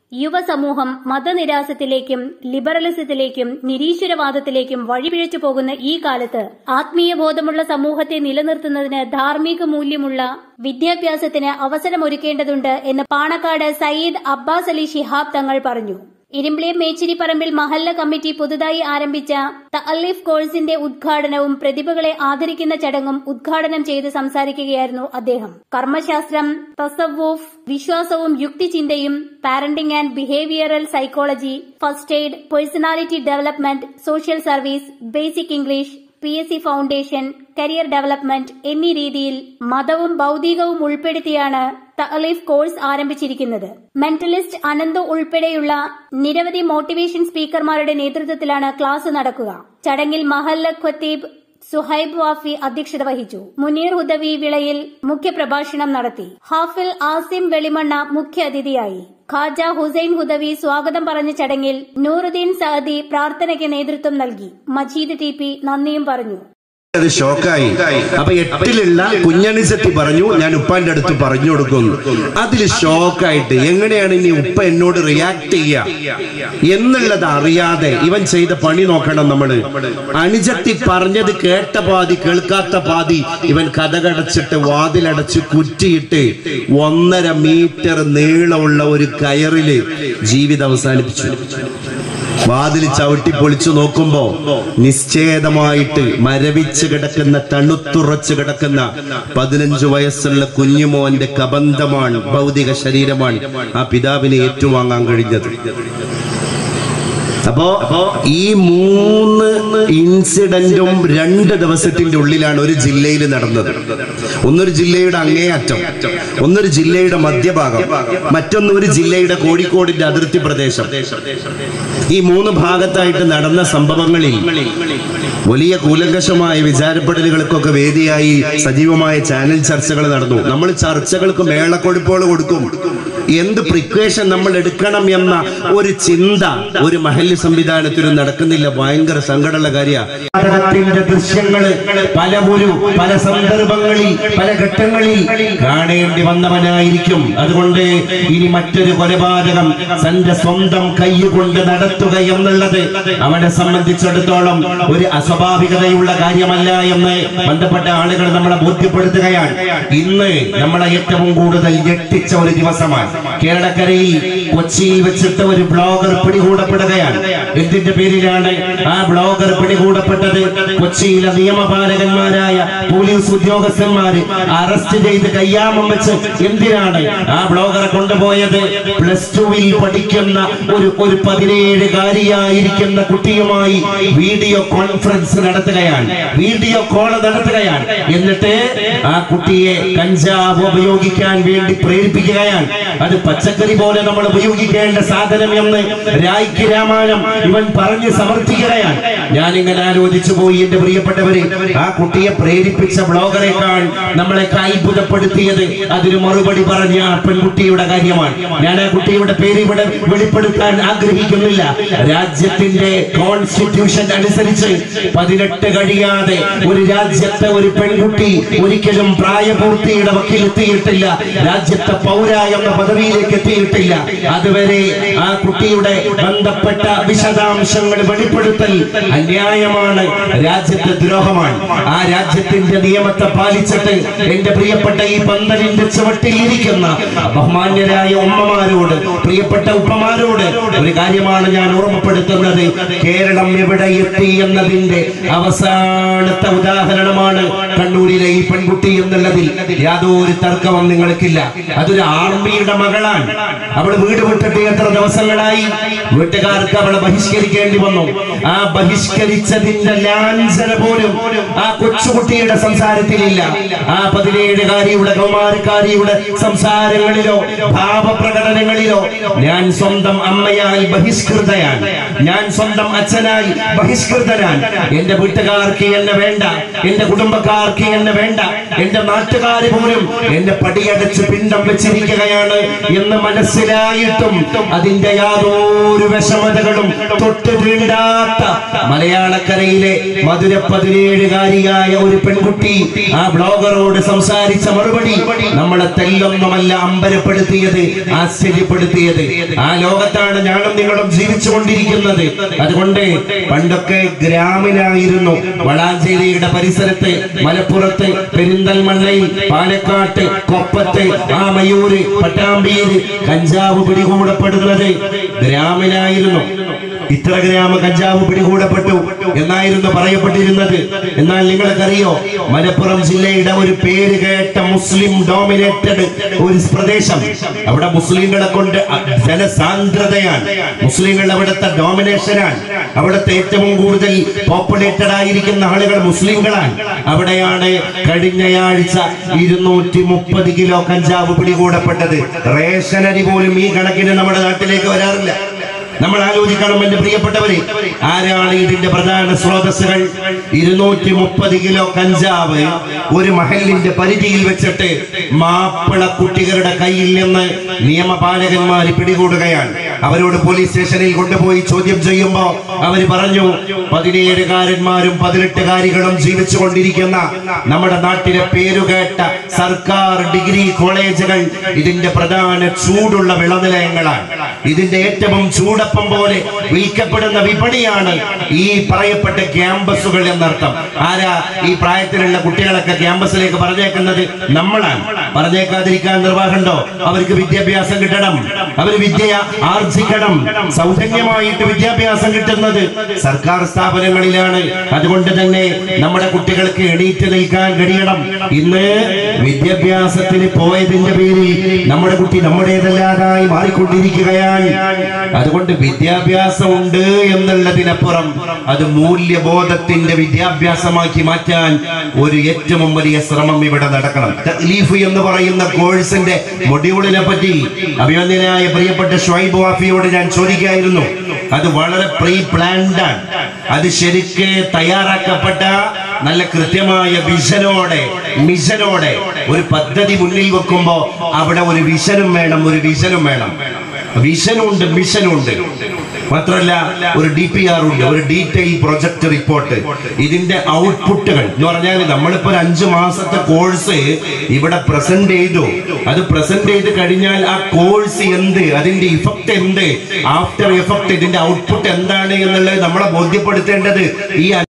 യുവസമൂഹം മതനിരാസത്തിലേക്കും ലിബറലിസത്തിലേക്കും നിരീശ്വരവാദത്തിലേക്കും വഴിപിഴച്ചു പോകുന്ന ഈ കാലത്ത് ആത്മീയ ബോധമുള്ള സമൂഹത്തെ നിലനിർത്തുന്നതിന് ധാർമ്മിക മൂല്യമുള്ള വിദ്യാഭ്യാസത്തിന് അവസരമൊരുക്കേണ്ടതുണ്ട് എന്ന് പാണക്കാട് സയ്യിദ് അബ്ബാസ് അലി ശിഹാബ് തങ്ങൾ പറഞ്ഞു. ഇരുമ്പിളിയം മേച്ചിരിപ്പറമ്പിൽ മഹല്ല കമ്മിറ്റി പുതുതായി ആരംഭിച്ച തഅലീഫ് കോഴ്സിന്റെ ഉദ്ഘാടനവും പ്രതിഭകളെ ആദരിക്കുന്ന ചടങ്ങും ഉദ്ഘാടനം ചെയ്ത് സംസാരിക്കുകയായിരുന്നു അദ്ദേഹം. കർമ്മശാസ്ത്രം, തസവ്വുഫ്, വിശ്വാസവും യുക്തിചിന്തയും, parenting and behavioral psychology, first aid, personality development, social service, basic English, PSC foundation, career development എന്നീ രീതിയിൽ മതവും ഭൌതികവും ഉൾപ്പെടുത്തിയാണ് തഅലീഫ് കോഴ്സ് ആരംഭിച്ചിരിക്കുന്നത്. മെന്റലിസ്റ്റ് അനന്തു ഉൾപ്പെടെയുള്ള നിരവധി മോട്ടിവേഷൻ സ്പീക്കർമാരുടെ നേതൃത്വത്തിലാണ് ക്ലാസ് നടക്കുക. ചടങ്ങിൽ മഹല്ല ഖത്തീബ് സുഹൈബ് വാഫി അധ്യക്ഷത വഹിച്ചു. മുനീർ ഹുദവി വിളയിൽ മുഖ്യപ്രഭാഷണം നടത്തി. ഹാഫിൽ ആസിം വെളിമണ്ണ മുഖ്യ അതിഥിയായി. ഖാജ ഹുസൈൻ ഹുദവി സ്വാഗതം പറഞ്ഞ ചടങ്ങിൽ നൂറുദ്ദീൻ സഅദി പ്രാർത്ഥനയ്ക്ക് നേതൃത്വം നൽകി. മജീദ് TP നന്ദിയും പറഞ്ഞു. അത് ഷോക്കായി. അപ്പൊ 8ലുള്ള കുഞ്ഞണിസത്തി പറഞ്ഞു, ഞാൻ ഉപ്പാന്റെ അടുത്ത് പറഞ്ഞു കൊടുക്കുന്നു. അതിൽ ഷോക്കായിട്ട് എങ്ങനെയാണ് ഇനി ഉപ്പ എന്നോട് റിയാക്ട് ചെയ്യുക എന്നുള്ളത് അറിയാതെ ഇവൻ ചെയ്ത പണി നോക്കണം നമ്മള്. അണിജത്തി പറഞ്ഞത് കേട്ട പാതി കേൾക്കാത്ത പാതി ഇവൻ കഥകടച്ചിട്ട് വാതിലടച്ച് കുറ്റിയിട്ട് 1.5 മീറ്റർ നീളമുള്ള ഒരു കയറില് ജീവിതം അവസാനിപ്പിച്ചു. വാതിൽ ചവിട്ടി പൊളിച്ചു നോക്കുമ്പോ നിശ്ചേതമായിട്ട് മരവിച്ച് കിടക്കുന്ന, തണുത്തുറച്ച് കിടക്കുന്ന 15 വയസ്സുള്ള കുഞ്ഞുമോന്റെ കബന്ധമാണ്, ഭൗതിക ശരീരമാണ് ആ പിതാവിനെ ഏറ്റുവാങ്ങാൻ കഴിഞ്ഞത്. അപ്പോ ഈ 3 ഇൻസിഡന്റും 2 ദിവസത്തിന്റെ ഉള്ളിലാണ് ഒരു ജില്ലയിൽ നടന്നത്. ഒന്നൊരു ജില്ലയുടെ അങ്ങേയറ്റം, ഒന്നൊരു ജില്ലയുടെ മധ്യഭാഗം, മറ്റൊന്ന് ഒരു ജില്ലയുടെ കോഴിക്കോടിന്റെ അതിർത്തി പ്രദേശം. ഈ 3 ഭാഗത്തായിട്ട് നടന്ന സംഭവങ്ങളിൽ വലിയ കൂലങ്കഷമായ വിചാരപ്പെടലുകൾക്കൊക്കെ വേദിയായി സജീവമായ ചാനൽ ചർച്ചകൾ നടന്നു. നമ്മൾ ചർച്ചകൾക്ക് മേളക്കൊടുപ്പുകൾ കൊടുക്കും. എന്ത് പ്രിക്വേഷൻ നമ്മൾ എടുക്കണം എന്ന ഒരു ചിന്ത ഒരു മഹല്ല് സംവിധാനത്തിലും നടക്കുന്നില്ല. ഭയങ്കര സങ്കടമുള്ള കാര്യത്തിന്റെ ദൃശ്യങ്ങള് പല സന്ദർഭങ്ങളിൽ പല ഘട്ടങ്ങളിൽ കാണേണ്ടി വന്നവനായിരിക്കും. അതുകൊണ്ട് ഇനി മറ്റൊരു കൊലപാതകം തന്റെ സ്വന്തം കൈകൊണ്ട് നടത്തുക എന്നുള്ളത് അവനെ സംബന്ധിച്ചിടത്തോളം ഒരു അസ്വാഭാവികതയുള്ള കാര്യമല്ല എന്ന് ബന്ധപ്പെട്ട ആളുകൾ നമ്മളെ ബോധ്യപ്പെടുത്തുകയാണ്. ഇന്ന് നമ്മളെ ഏറ്റവും കൂടുതൽ ഞെട്ടിച്ച ഒരു ദിവസമാണ്. കേരളക്കരയിൽ കൊച്ചിയിൽ വെച്ചിട്ട് ഒരു ബ്ലോഗർ പിടികൂടപ്പെടുകയാണ്. എന്തിന്റെ പേരിലാണ് ആ ബ്ലോഗർ പിടികൂടപ്പെട്ടത്? കൊച്ചിയിലെ നിയമപാലകന്മാരായ പോലീസ് ഉദ്യോഗസ്ഥന്മാര് അറസ്റ്റ് ചെയ്ത് കയ്യാമം വെച്ച് എന്തിനാണ് ആ ബ്ലോഗറെ കൊണ്ടുപോയത്? +2 പഠിക്കുന്ന ഒരു 17കാരിയായിരിക്കുന്ന കുട്ടിയുമായി വീഡിയോ കോൺഫറൻസ് നടത്തുകയാണ്, വീഡിയോ കോൾ നടത്തുകയാണ്. എന്നിട്ട് ആ കുട്ടിയെ കഞ്ചാവ് ഉപയോഗിക്കാൻ വേണ്ടി പ്രേരിപ്പിക്കുകയാണ്. അത് പച്ചക്കറി പോലെ നമ്മൾ ഉപയോഗിക്കേണ്ട സാധനം എന്ന് രായ്ക്ക് രാമായണം ഇവൻ പറഞ്ഞ് സമർത്ഥിക്കുകയാണ്. ഞാനിങ്ങനെ ആലോചിച്ചു പോയി, എന്റെ പ്രിയപ്പെട്ടവര്, ആ കുട്ടിയെ പ്രേരിപ്പിച്ച ബ്ലോഗറേക്കാൾ നമ്മളെയൊക്കെ അത്ഭുതപ്പെടുത്തിയത് അതിന് മറുപടി പറഞ്ഞ ആ പെൺകുട്ടിയുടെ കാര്യമാണ്. ഞാൻ ആ കുട്ടിയുടെ പേര് ഇവിടെ വെളിപ്പെടുത്താൻ ആഗ്രഹിക്കുന്നില്ല. രാജ്യത്തിന്റെ കോൺസ്റ്റിറ്റ്യൂഷൻ അനുസരിച്ച് 18 കഴിയാതെ ഒരു രാജ്യത്തെ ഒരു പെൺകുട്ടി ഒരിക്കലും പ്രായപൂർത്തിയുടെ വക്കിലെത്തിയിട്ടില്ല, രാജ്യത്തെ പൗര എന്ന പദവിയിലേക്ക് എത്തിയിട്ടില്ല. അതുവരെ ആ കുട്ടിയുടെ ബന്ധപ്പെട്ട വിശദാംശങ്ങൾ വെളിപ്പെടുത്തൽ അന്യായമാണ്, രാജ്യത്തെ ദ്രോഹമാണ്. ആ രാജ്യത്തിന്റെ നിയമത്തെ പാലിച്ചിട്ട് എന്റെ പ്രിയപ്പെട്ട ഈ പന്തലിന്റെ ചുവട്ടിൽ ഇരിക്കുന്ന ബഹുമാന്യരായ ഉമ്മമാരോട്, പ്രിയപ്പെട്ട ഉപ്പമാരോട് ഒരു കാര്യമാണ് ഞാൻ ഓർമ്മപ്പെടുത്തുന്നത്. കേരളം എവിടെ എത്തി എന്നതിന്റെ അവസാനത്തെ ഉദാഹരണമാണ് കണ്ണൂരിലെ ഈ പെൺകുട്ടി എന്നുള്ളതിൽ യാതൊരു തർക്കവും നിങ്ങൾക്കില്ല. അതൊരു ആർമിയുടെ മകളാണ്. അവൾ വീട് വിട്ടിട്ട് എത്ര ദിവസങ്ങളായി? വീട്ടുകാർക്ക് അവളെ ബഹിഷ്കരിക്കേണ്ടി വന്നു. ആ ബഹിഷ്കരിച്ചതിന്റെ ലാഞ്ചന പോലും ആ കൊച്ചുകുട്ടിയുടെ സംസാരത്തിലില്ല. ആ 17കാരിയുടെ കൗമാരക്കാരിയുടെ സംസാരങ്ങളിലോ ഭാവപ്രകടനങ്ങളിലോ ഞാൻ സ്വന്തം അമ്മയാൽ ബഹിഷ്കൃതയാണ്, ഞാൻ സ്വന്തം അച്ഛനായി ബഹിഷ്കൃതനാണ്, എന്റെ വീട്ടുകാർക്ക് എന്നെ വേണ്ട, എന്റെ കുടുംബക്കാർക്ക് എന്നെ വേണ്ട, എന്റെ നാട്ടുകാർ പോലും എന്നെ പടിയടച്ച് പിണ്ടം വെച്ചിരിക്കുകയാണ് എന്ന് മനസ്സിലായിട്ടും അതിന്റെ യാതൊരു വിഷമതകളും തൊട്ട് തീണ്ടാത്ത മലയാളക്കരയിലെ മധുര 17-കാരിയായ ഒരു പെൺകുട്ടി ആ ബ്ലോഗറോട് സംസാരിച്ച മറുപടി നമ്മളെ തെല്ലൊന്നുമല്ല അമ്പരപ്പെടുത്തിയത്, ആശ്ചര്യപ്പെടുത്തിയത്. ആ ലോകത്താണ് ഞാനും നിങ്ങളും ജീവിച്ചുകൊണ്ടിരിക്കുന്നത്. അതുകൊണ്ട് പണ്ടൊക്കെ ഗ്രാമിനായിരുന്നു വളാഞ്ചേരിയുടെ പരിസരത്ത്, മലപ്പുറത്ത്, പെരിന്തൽമണ്ണയിൽ, പാലക്കാട്ട്, കൊപ്പത്ത്, ആമയൂര്, പട്ടാമ്പിയിൽ കഞ്ചാവ് പിടികൂടപ്പെടുന്നത് ഗ്രാമിനായിരുന്നു. ഇത്ര ഗ്രാമ കഞ്ചാവ് പിടികൂടപ്പെട്ടു എന്നായിരുന്നു പറയപ്പെട്ടിരുന്നത്. എന്നാൽ നിങ്ങൾക്കറിയോ, മലപ്പുറം ജില്ലയുടെ ഒരു പേര് കേട്ട മുസ്ലിം ഡോമിനേറ്റഡ് ഒരു പ്രദേശം, അവിടെ മുസ്ലിങ്ങളെ കൊണ്ട് ജനസാന്ദ്രതയാണ്, മുസ്ലിങ്ങൾ അവിടുത്തെ ഡോമിനേഷനാണ്, അവിടുത്തെ ഏറ്റവും കൂടുതൽ പോപ്പുലേറ്റഡ് ആയിരിക്കുന്ന ആളുകൾ മുസ്ലിങ്ങളാണ്. അവിടെയാണ് കഴിഞ്ഞയാഴ്ച 230 കിലോ കഞ്ചാവ് പിടികൂടപ്പെട്ടത്. റേഷനരി പോലും ഈ കണക്കിന് നമ്മുടെ നാട്ടിലേക്ക് വരാറില്ല. നമ്മൾ ആലോചിക്കണം എന്റെ പ്രിയപ്പെട്ടവരെ, ആരാണ് ഇതിന്റെ പ്രധാന സ്രോതസ്സുകൾ? 230 കിലോ കഞ്ചാവ് ഒരു മഹലിന്റെ പരിധിയിൽ വെച്ചിട്ട് മാപ്പിള കുട്ടികളുടെ കയ്യിൽ നിന്ന് നിയമപാലകന്മാർ പിടികൂടുകയാണ്. അവരോട് പോലീസ് സ്റ്റേഷനിൽ കൊണ്ടുപോയി ചോദ്യം ചെയ്യുമ്പോ അവര് പറഞ്ഞു, 17-കാരന്മാരും 18-കാരികളും ജീവിച്ചു കൊണ്ടിരിക്കുന്ന നമ്മുടെ നാട്ടിലെ പേരുകേട്ട സർക്കാർ ഡിഗ്രി കോളേജുകൾ ഇതിന്റെ പ്രധാന ചൂടുള്ള വിളനിലയങ്ങളാണ്. ഇതിന്റെ ഏറ്റവും ചൂടപ്പം പോലെ വിൽക്കപ്പെടുന്ന വിപണിയാണ് ഈ പറയപ്പെട്ട ക്യാമ്പസുകൾ എന്നർത്ഥം. ആരാ ഈ പ്രായത്തിലുള്ള കുട്ടികളൊക്കെ ക്യാമ്പസിലേക്ക് പറഞ്ഞേക്കുന്നത്? നമ്മളാണ്. പറഞ്ഞേക്കാതിരിക്കാൻ നിർവാഹമുണ്ടോ? അവർക്ക് വിദ്യാഭ്യാസം കിട്ടണം, അവർ വിദ്യ ആർജിക്കണം. സൗജന്യമായിട്ട് വിദ്യാഭ്യാസം കിട്ടുന്നത് സർക്കാർ സ്ഥാപനങ്ങളിലാണ്. അതുകൊണ്ട് തന്നെ നമ്മുടെ കുട്ടികൾക്ക് എണീറ്റ് നിൽക്കാൻ കഴിയണം. ഇന്ന് വിദ്യാഭ്യാസത്തിന് പോയതിന്റെ പേരിൽ നമ്മുടെ കുട്ടി നമ്മുടേതല്ലാതായി മാറിക്കൊണ്ടിരിക്കുകയാണ്. അതുകൊണ്ട് വിദ്യാഭ്യാസം ഉണ്ട് എന്നുള്ളതിനപ്പുറം അത് മൂല്യബോധത്തിന്റെ വിദ്യാഭ്യാസമാക്കി മാറ്റാൻ ഒരു ഏറ്റവും വലിയ ശ്രമം ഇവിടെ നടക്കണം. തഅ്ലീഫ് എന്ന് പറയുന്ന കോഴ്സിന്റെ മൊഡ്യൂളിനെ പറ്റി അഭിനന്ദനായ പ്രിയപ്പെട്ട ഷുഐബ് വാഫിയോട് ഞാൻ ചോദിക്കായിരുന്നു. അത് വളരെ പ്രീ പ്ലാൻഡ് ആണ്. അത് ശരിക്ക് തയ്യാറാക്കപ്പെട്ട നല്ല കൃത്യമായ വിഷനോടെ മിഷനോടെ ഒരു പദ്ധതി മുന്നിൽ വെക്കുമ്പോ അവിടെ ഒരു വിഷനും വേണം, ഒരു വിഷനും വേണം. വിഷനുണ്ട്, മിഷനുണ്ട്, മാത്രമല്ല ഒരു DPR ഉണ്ട്, ഒരു ഡീറ്റെയിൽ പ്രൊജക്ട് റിപ്പോർട്ട്. ഇതിന്റെ ഔട്ട്പുട്ടുകൾ എന്ന് പറഞ്ഞാൽ നമ്മളിപ്പോ 5 മാസത്തെ കോഴ്സ് ഇവിടെ പ്രസന്റ് ചെയ്തു. അത് പ്രസന്റ് ചെയ്ത് കഴിഞ്ഞാൽ ആ കോഴ്സ് എന്ത്, അതിന്റെ ഇഫക്ട് എന്ത്, ആഫ്റ്റർ എഫക്ട്, ഇതിന്റെ ഔട്ട്പുട്ട് എന്താണ് എന്നുള്ളത് നമ്മളെ ബോധ്യപ്പെടുത്തേണ്ടത് ഈ